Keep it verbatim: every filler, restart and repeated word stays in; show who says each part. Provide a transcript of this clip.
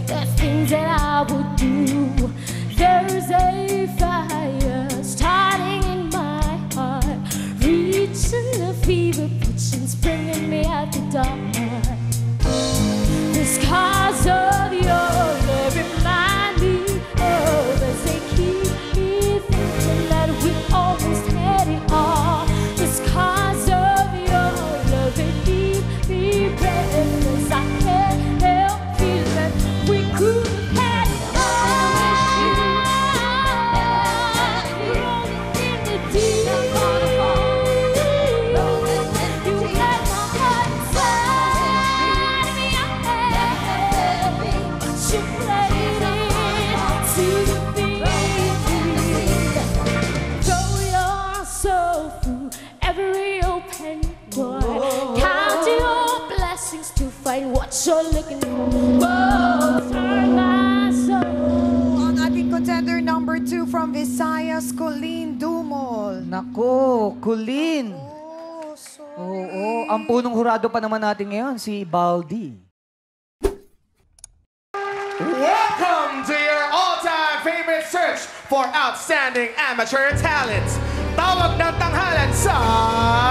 Speaker 1: the things that I would do. There's a fire starting in my heart, reaching the fever pitch and bringing me out the dark. The scars of your love remind me of as they keep me thinking that we almost had it all. The scars of your love, they keep me breathless. I can't help feeling we could have had it all. Rolling in the deep, you had my heart inside of your head, but you played it to the beat. Throw your soul through every open door. Count your blessings to find what you're looking for. Whoa, turn my soul.
Speaker 2: Ang ating contender number two from Visayas, Colleen Dumol.
Speaker 3: Nako, Colleen.
Speaker 2: Oh, so...
Speaker 3: Oo, ang punong hurado pa naman natin ngayon, si Baldi.
Speaker 4: Welcome to your all-time favorite search for outstanding amateur talents. Tawag ng tanghalan sa